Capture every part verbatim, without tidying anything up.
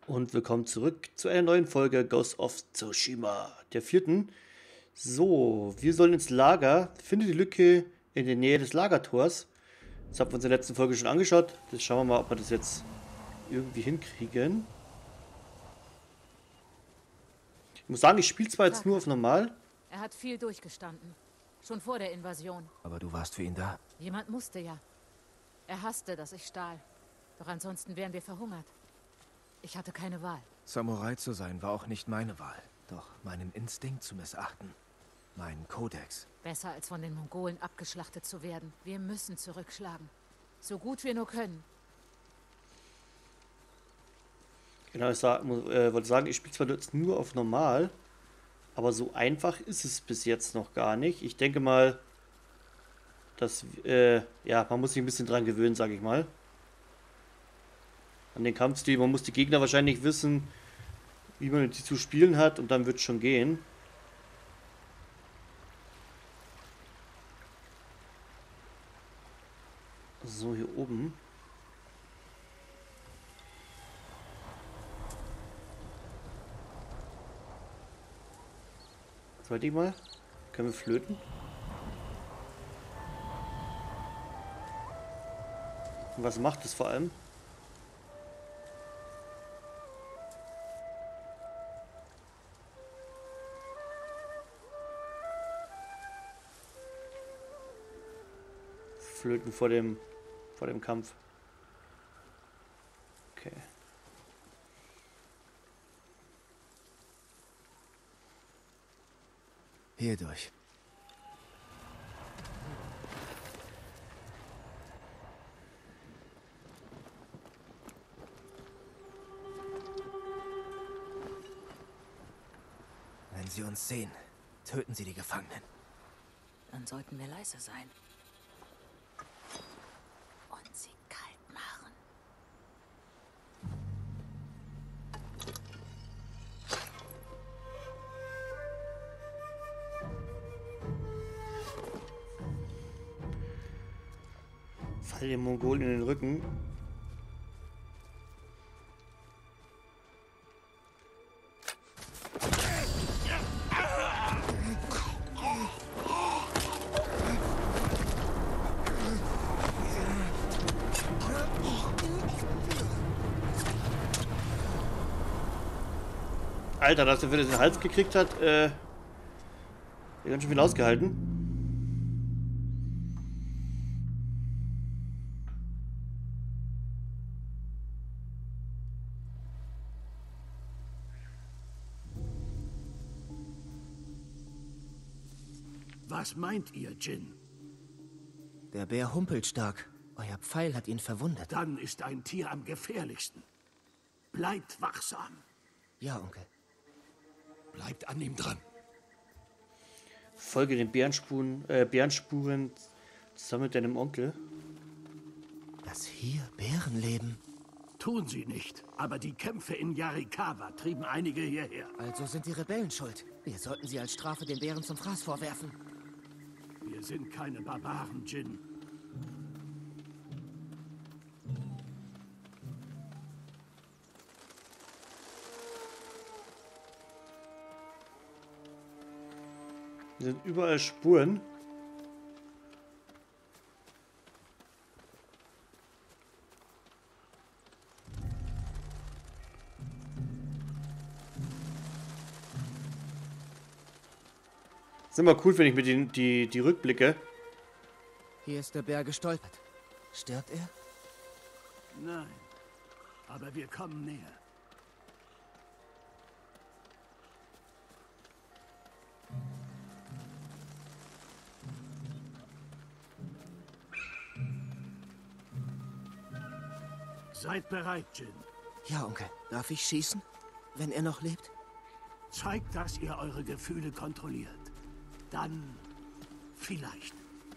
Und willkommen zurück zu einer neuen Folge Ghost of Tsushima, der vierten. So, wir sollen ins Lager. Finde die Lücke in der Nähe des Lagertors. Das haben wir uns in der letzten Folge schon angeschaut. Das schauen wir mal, ob wir das jetzt irgendwie hinkriegen. Ich muss sagen, ich spiele zwar jetzt nur auf normal. Er hat viel durchgestanden. Schon vor der Invasion. Aber du warst für ihn da. Jemand musste ja. Er hasste, dass ich stahl. Doch ansonsten wären wir verhungert. Ich hatte keine Wahl. Samurai zu sein war auch nicht meine Wahl. Doch meinen Instinkt zu missachten. Meinen Kodex. Besser als von den Mongolen abgeschlachtet zu werden. Wir müssen zurückschlagen. So gut wir nur können. Genau, ich sag, äh, wollte sagen, ich spiele zwar jetzt nur auf normal, aber so einfach ist es bis jetzt noch gar nicht. Ich denke mal, dass, äh, ja, man muss sich ein bisschen dran gewöhnen, sage ich mal. An den Kampfstil. Man muss die Gegner wahrscheinlich wissen, wie man die zu spielen hat, und dann wird es schon gehen. So, hier oben. Warte ich mal. Können wir flöten? Und was macht es vor allem? Flöten vor dem vor dem Kampf. Okay. Hier durch. Wenn sie uns sehen, töten sie die Gefangenen. Dann sollten wir leise sein. Und sie kalt machen. Fall den Mongolen in den Rücken. Alter, dass er für den Hals gekriegt hat, äh, ganz schön viel ausgehalten. Was meint ihr, Jin? Der Bär humpelt stark. Euer Pfeil hat ihn verwundet. Dann ist ein Tier am gefährlichsten. Bleibt wachsam. Ja, Onkel. Bleibt an ihm dran. Folge den Bärenspuren, äh, Bärenspuren zusammen mit deinem Onkel. Dass hier Bären leben. Tun sie nicht. Aber die Kämpfe in Yarikawa trieben einige hierher. Also sind die Rebellen schuld. Wir sollten sie als Strafe den Bären zum Fraß vorwerfen. Wir sind keine Barbaren, Jin. Hier sind überall Spuren. Ist immer cool, wenn ich mir die, die, die Rückblicke. Hier ist der Bär gestolpert. Stirbt er? Nein. Aber wir kommen näher. Seid bereit, Jin. Ja, Onkel. Darf ich schießen? Wenn er noch lebt? Zeigt, dass ihr eure Gefühle kontrolliert. Dann vielleicht.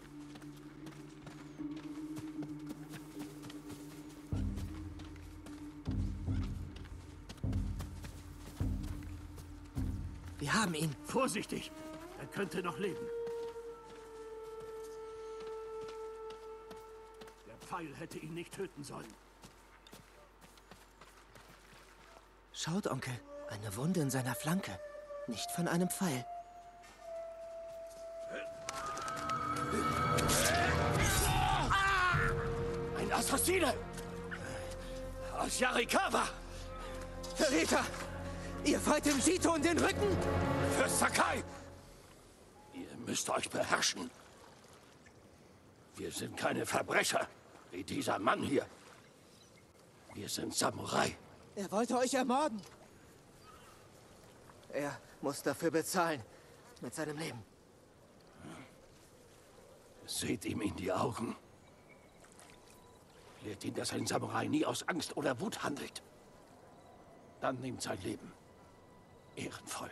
Wir haben ihn. Vorsichtig! Er könnte noch leben. Der Pfeil hätte ihn nicht töten sollen. Schaut, Onkel. Eine Wunde in seiner Flanke. Nicht von einem Pfeil. Ein Assassine! Aus Yarikawa! Verräter! Ihr fallt dem Jito in den Rücken! Für Sakai! Ihr müsst euch beherrschen. Wir sind keine Verbrecher, wie dieser Mann hier. Wir sind Samurai. Er wollte euch ermorden. Er muss dafür bezahlen. Mit seinem Leben. Seht ihm in die Augen. Lehrt ihn, dass ein Samurai nie aus Angst oder Wut handelt. Dann nimmt sein Leben. Ehrenvoll.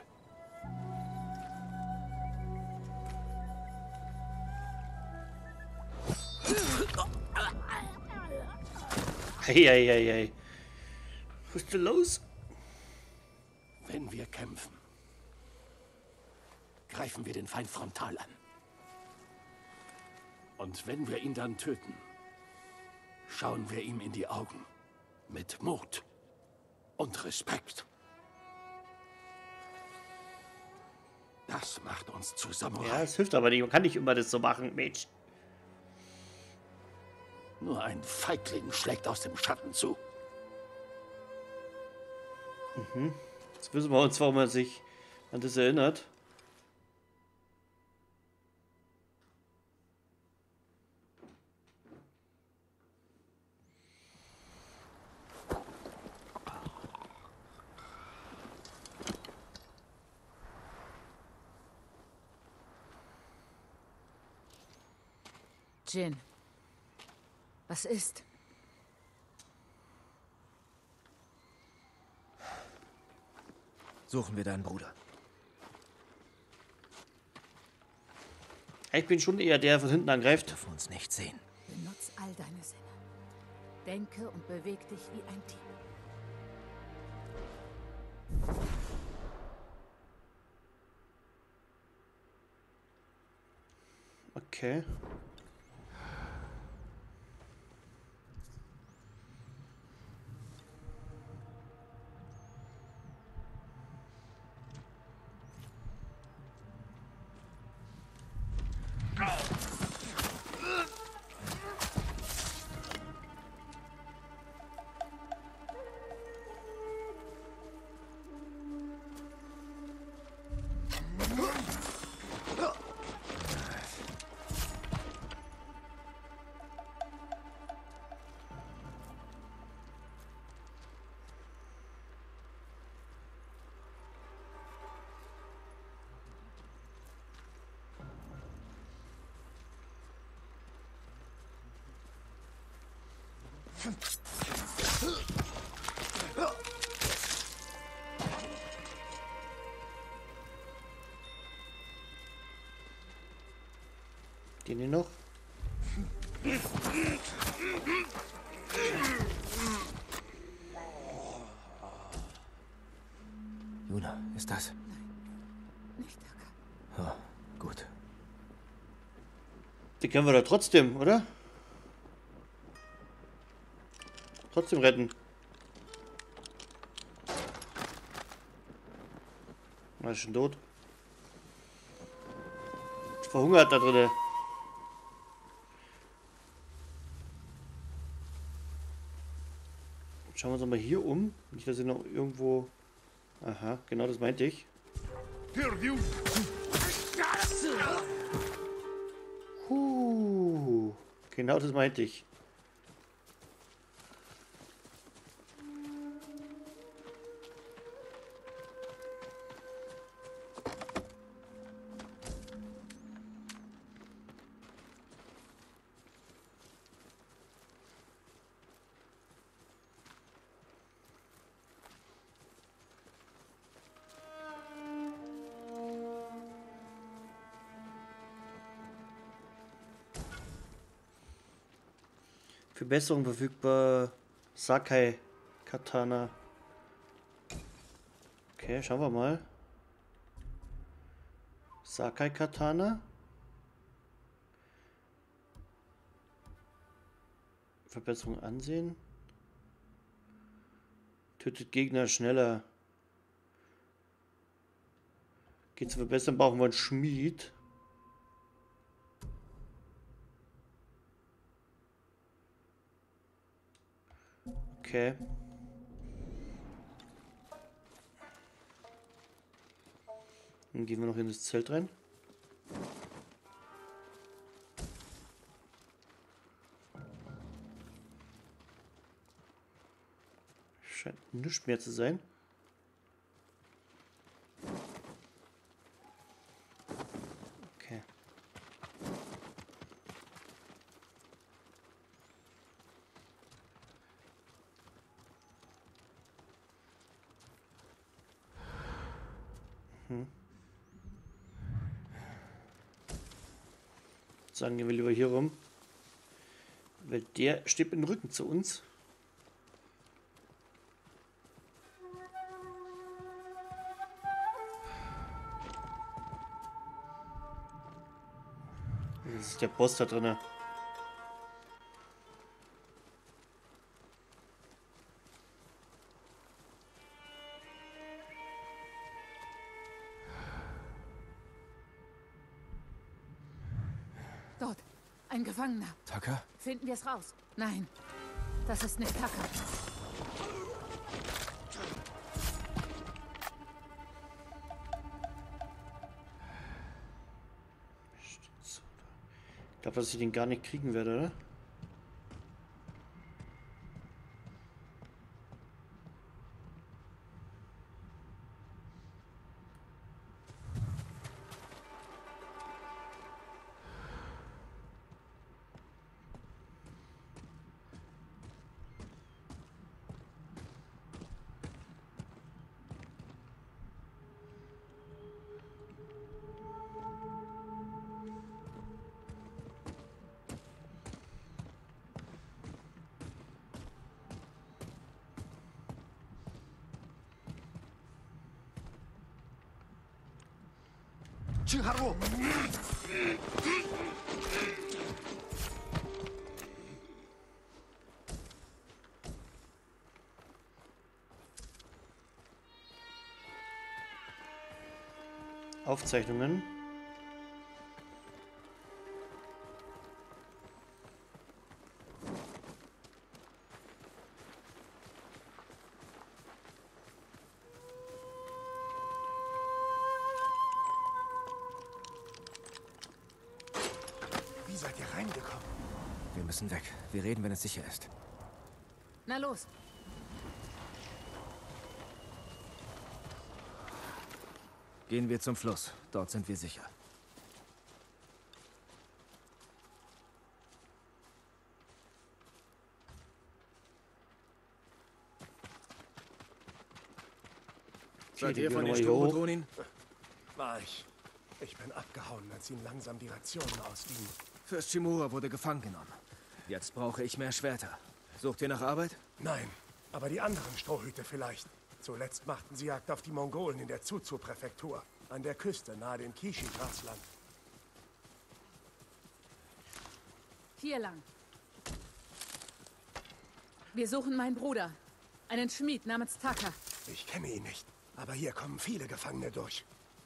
Hey, hey, hey, hey. Was ist denn los? Wenn wir kämpfen, greifen wir den Feind frontal an. Und wenn wir ihn dann töten, schauen wir ihm in die Augen. Mit Mut und Respekt. Das macht uns zu Samurai. Ja, es hilft aber nicht. Man kann nicht immer das so machen, Mensch. Nur ein Feigling schlägt aus dem Schatten zu. Mhm. Jetzt wissen wir uns, warum er sich an das erinnert. Jin, was ist? Suchen wir deinen Bruder. Ich bin schon eher der, der von hinten angreift. Darf uns nicht sehen. Benutz all deine Sinne. Denke und beweg dich wie ein Team. Okay. Den hier noch? Yuna, ist das? Nicht Taka. Oh, gut. Die können wir doch trotzdem, oder? Trotzdem retten. Er ist schon tot. Verhungert da drin. Schauen wir uns mal hier um. Nicht, dass ich noch irgendwo... Aha, genau das meinte ich. Huh, genau das meinte ich. Für Besserung verfügbar Sakai Katana. Okay, schauen wir mal. Sakai Katana. Verbesserung ansehen. Tötet Gegner schneller. Geht zu verbessern, brauchen wir einen Schmied. Okay. Dann gehen wir noch in das Zelt rein. Scheint nichts mehr zu sein. Okay. Hm. Sagen wir lieber hier rum. Weil der steht mit dem Rücken zu uns. Das ist der Boss da drin. Dort, ein Gefangener. Taka? Finden wir es raus? Nein, das ist nicht Taka. Ich glaube, dass ich den gar nicht kriegen werde, oder? Chiharu! Aufzeichnungen. Wie seid ihr reingekommen? Wir müssen weg. Wir reden, wenn es sicher ist. Na los. Gehen wir zum Fluss. Dort sind wir sicher. Seid ihr von den Sturmbotonin? War ich. Ich bin abgehauen, als ihnen langsam die Rationen ausgingen. Fürst Shimura wurde gefangen genommen. Jetzt brauche ich mehr Schwerter. Sucht ihr nach Arbeit? Nein, aber die anderen Strohhüte vielleicht. Zuletzt machten sie Jagd auf die Mongolen in der Zuzu-Präfektur. An der Küste, nahe dem Kishi-Grasland. Hier lang. Wir suchen meinen Bruder. Einen Schmied namens Taka. Ich kenne ihn nicht, aber hier kommen viele Gefangene durch.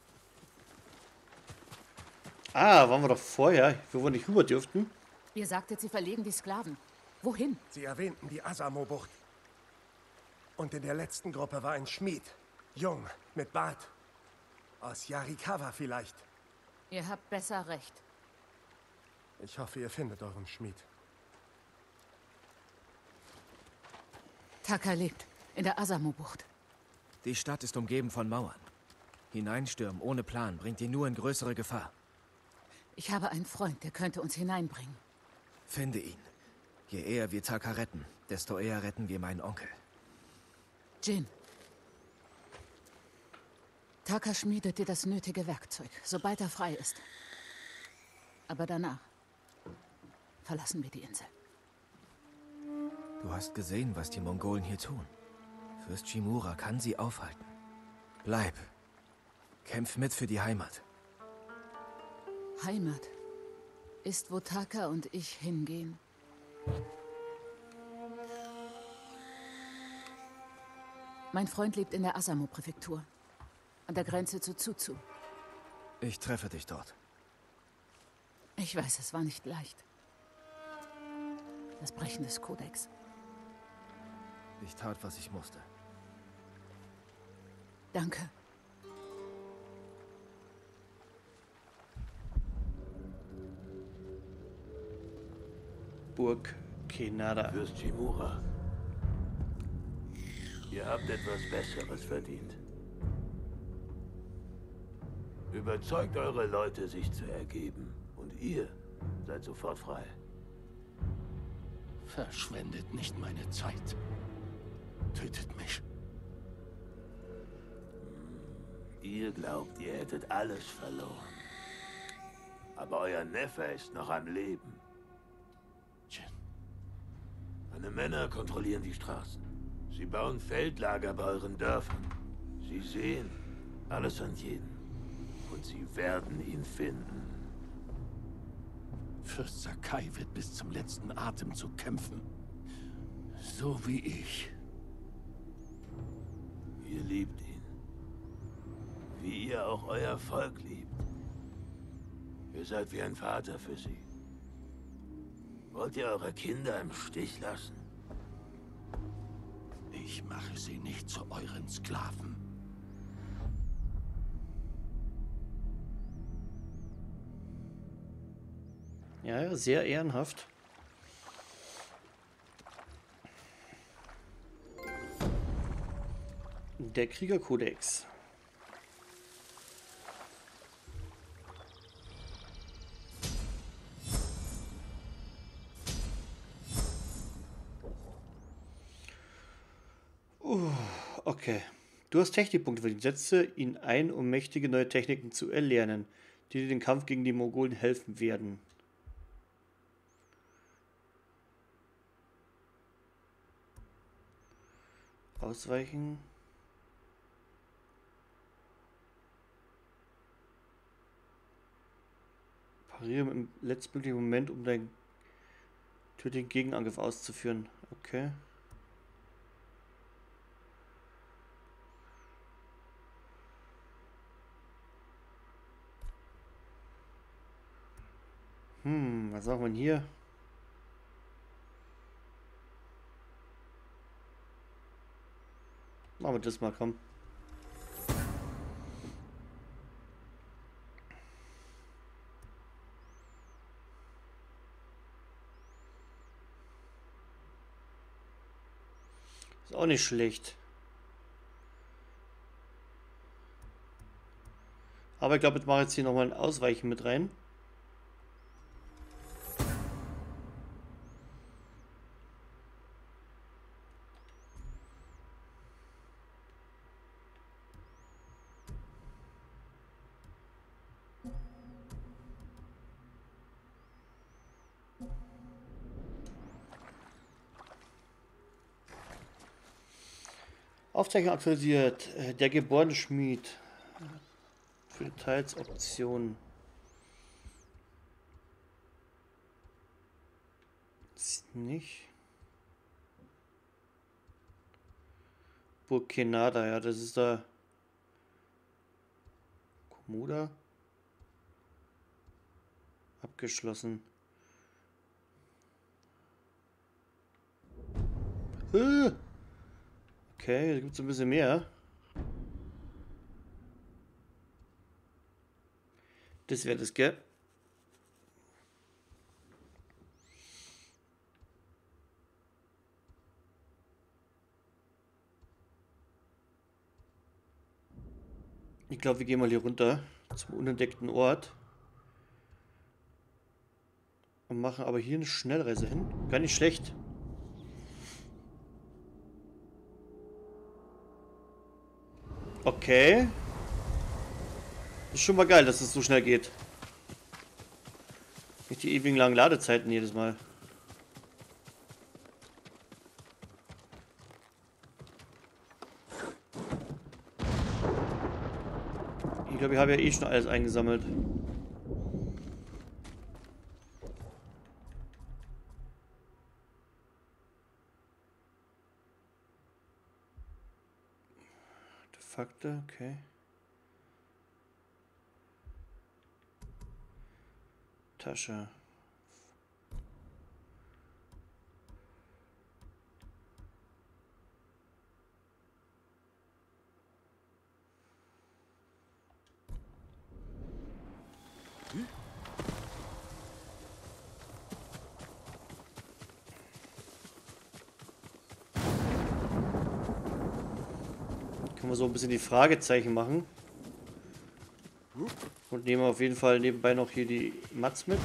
Ah, waren wir doch vorher, wo wir nicht rüber dürften. Ihr sagtet, sie verlegen die Sklaven. Wohin? Sie erwähnten die Asamo-Bucht. Und in der letzten Gruppe war ein Schmied. Jung, mit Bart. Aus Yarikawa vielleicht. Ihr habt besser recht. Ich hoffe, ihr findet euren Schmied. Taka lebt in der Asamo-Bucht. Die Stadt ist umgeben von Mauern. Hineinstürmen ohne Plan bringt ihn nur in größere Gefahr. Ich habe einen Freund, der könnte uns hineinbringen. Finde ihn. Je eher wir Taka retten, desto eher retten wir meinen Onkel. Jin. Taka schmiedet dir das nötige Werkzeug, sobald er frei ist. Aber danach verlassen wir die Insel. Du hast gesehen, was die Mongolen hier tun. Fürst Shimura kann sie aufhalten. Bleib. Kämpf mit für die Heimat. Heimat ist, wo Taka und ich hingehen. Mein Freund lebt in der Asamo-Präfektur. An der Grenze zu Tsutsu. Ich treffe dich dort. Ich weiß, es war nicht leicht. Das Brechen des Kodex. Ich tat, was ich musste. Danke. Burg Kenada. Fürst Shimura. Ihr habt etwas Besseres verdient. Überzeugt eure Leute, sich zu ergeben. Und ihr seid sofort frei. Verschwendet nicht meine Zeit. Tötet mich. Ihr glaubt, ihr hättet alles verloren. Aber euer Neffe ist noch am Leben. Jin. Meine Männer kontrollieren die Straßen. Sie bauen Feldlager bei euren Dörfern. Sie sehen alles an jeden. Und sie werden ihn finden. Fürst Sakai wird bis zum letzten Atemzug kämpfen. So wie ich. Ihr liebt ihn. Wie ihr auch euer Volk liebt. Ihr seid wie ein Vater für sie. Wollt ihr eure Kinder im Stich lassen? Ich mache sie nicht zu euren Sklaven. Ja, ja, sehr ehrenhaft. Der Kriegerkodex. Uh, okay. Du hast Technikpunkte verdient. Setze ihn ein, um mächtige neue Techniken zu erlernen, die dir den Kampf gegen die Mongolen helfen werden. Ausweichen. Pariere im letztmöglichen Moment, um deinen tödlichen Gegenangriff auszuführen. Okay. Hm, was sagen wir denn hier? Machen wir das mal, komm. Ist auch nicht schlecht. Aber ich glaube, jetzt mache ich jetzt hier nochmal ein Ausweichen mit rein. Aufzeichnung aktualisiert. Der geborene Schmied. Für Detailsoptionen. Ist nicht. Burg Kenada, ja, das ist da. Komoda. Abgeschlossen. Äh. Okay, da gibt es ein bisschen mehr. Das wäre das, gell? Ich glaube, wir gehen mal hier runter zum unentdeckten Ort. Und machen aber hier eine Schnellreise hin. Gar nicht schlecht. Okay. Ist schon mal geil, dass es so schnell geht. Nicht die ewigen langen Ladezeiten jedes Mal. Ich glaube, ich habe ja eh schon alles eingesammelt. Artefakte, okay. Tasche. Können wir so ein bisschen die Fragezeichen machen. Und nehmen auf jeden Fall nebenbei noch hier die Mats mit.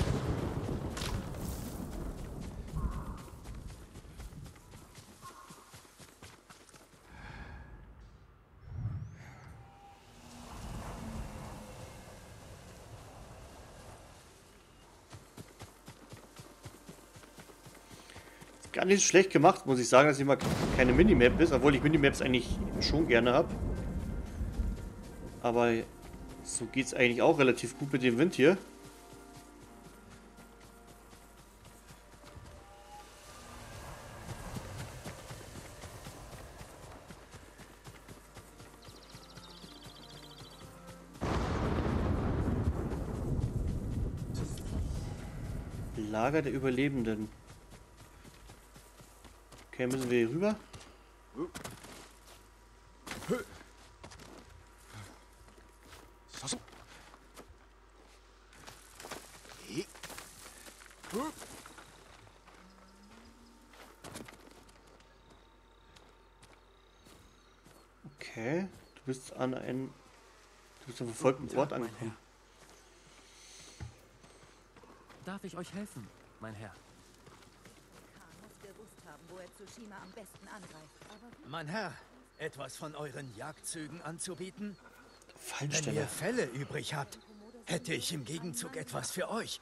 Gar nicht so schlecht gemacht, muss ich sagen, dass hier mal keine Minimap ist, obwohl ich Minimaps eigentlich schon gerne habe. Aber so geht es eigentlich auch relativ gut mit dem Wind hier. Lager der Überlebenden. Okay, müssen wir hier rüber? Okay, du bist an einem, du bist am verfolgten Ort angekommen. Darf ich euch helfen, mein Herr? Wo er Tsushima am besten angreift. Aber mein Herr, etwas von euren Jagdzügen anzubieten? Wenn Fallstelle. ihr Felle übrig habt, hätte ich im Gegenzug etwas für euch.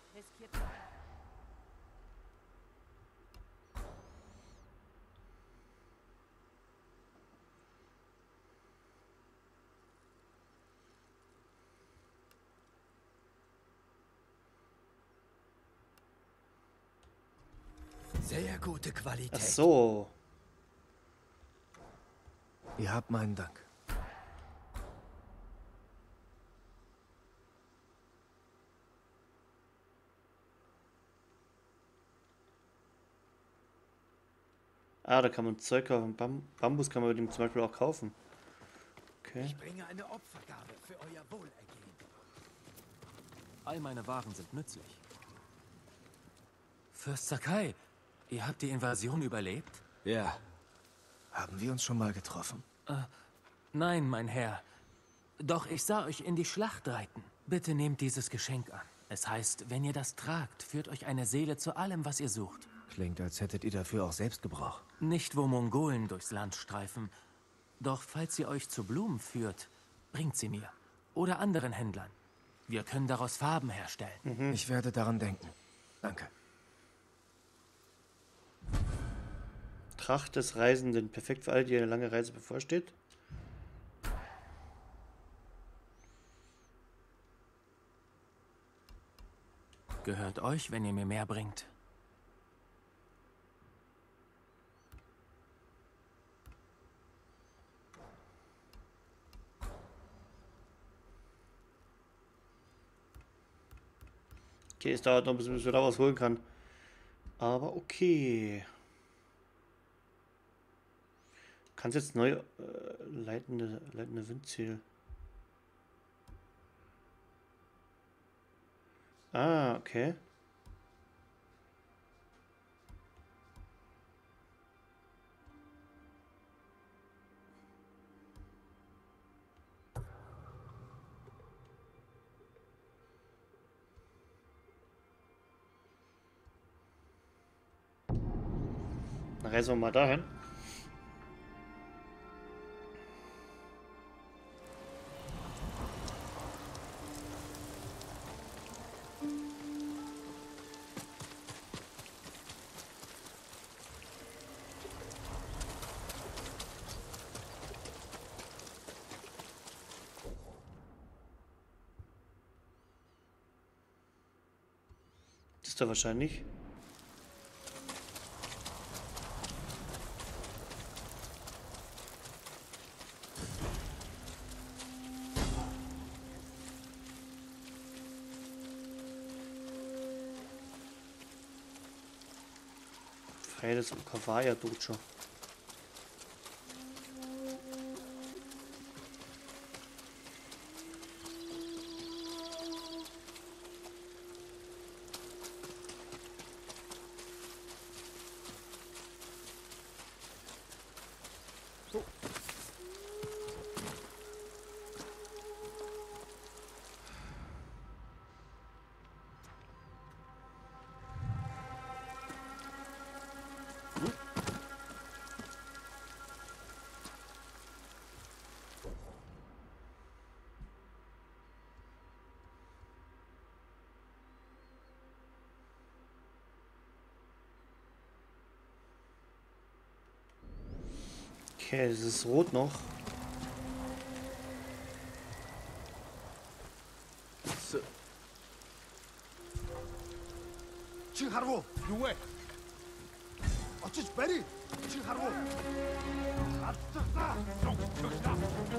Sehr gute Qualität. Ach so. Ihr habt meinen Dank. Ah, da kann man Zeug kaufen. Bam Bambus kann man mit dem zum Beispiel auch kaufen. Okay. Ich bringe eine Opfergabe für euer Wohlergehen. All meine Waren sind nützlich. Fürst Sakai, ihr habt die Invasion überlebt? Ja. Haben wir uns schon mal getroffen? Äh, nein, mein Herr. Doch ich sah euch in die Schlacht reiten. Bitte nehmt dieses Geschenk an. Es heißt, wenn ihr das tragt, führt euch eine Seele zu allem, was ihr sucht. Klingt, als hättet ihr dafür auch selbst Gebrauch. Nicht, wo Mongolen durchs Land streifen. Doch falls sie euch zu Blumen führt, bringt sie mir. Oder anderen Händlern. Wir können daraus Farben herstellen. Mhm. Ich werde daran denken. Danke. Tracht des Reisenden. Perfekt für alle, die eine lange Reise bevorsteht. Gehört euch, wenn ihr mir mehr bringt. Okay, es dauert noch ein bisschen, bis wir da was holen kann. Aber okay. Kannst jetzt neu äh, leitende, leitende Windziel. Ah, okay. Dann reisen wir mal dahin. Das ist da wahrscheinlich. Okay, das Ukawaya-Dojo. Okay, das ist rot noch. Chiharu, 누구해? 어찌 베리? Chiharu. 아따, 좀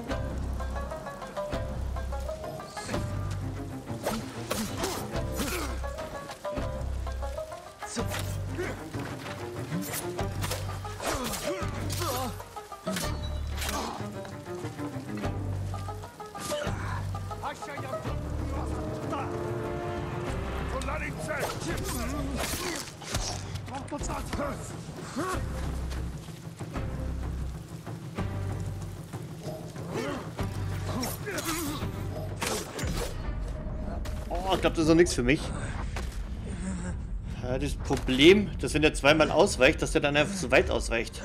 Oh, ich glaube, das ist doch nichts für mich. Ja, das Problem, dass wenn der zweimal ausweicht, dass der dann einfach so weit ausweicht.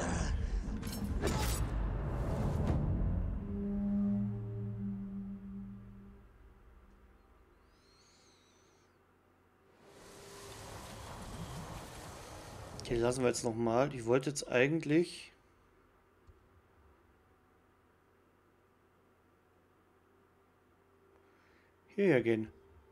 Okay, lassen wir jetzt nochmal. Ich wollte jetzt eigentlich... hierher gehen.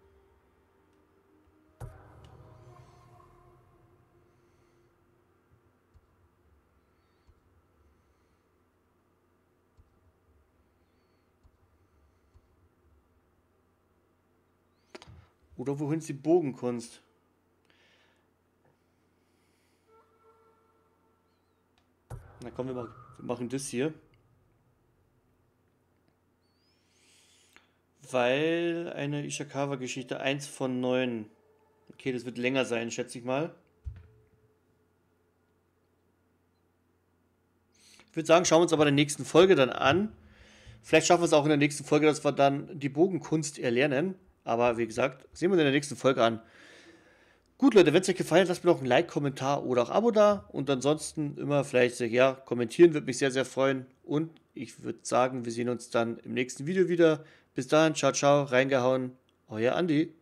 Oder wohin ist die Bogenkunst? Na komm, wir machen, wir machen das hier. Weil eine Ishikawa-Geschichte eins von neun. Okay, das wird länger sein, schätze ich mal. Ich würde sagen, schauen wir uns aber in der nächsten Folge dann an. Vielleicht schaffen wir es auch in der nächsten Folge, dass wir dann die Bogenkunst erlernen. Aber wie gesagt, sehen wir uns in der nächsten Folge an. Gut, Leute, wenn es euch gefallen hat, lasst mir doch ein Like, Kommentar oder auch Abo da. Und ansonsten immer vielleicht, ja, kommentieren, würde mich sehr, sehr freuen. Und ich würde sagen, wir sehen uns dann im nächsten Video wieder. Bis dahin, ciao, ciao, reingehauen, euer Andi.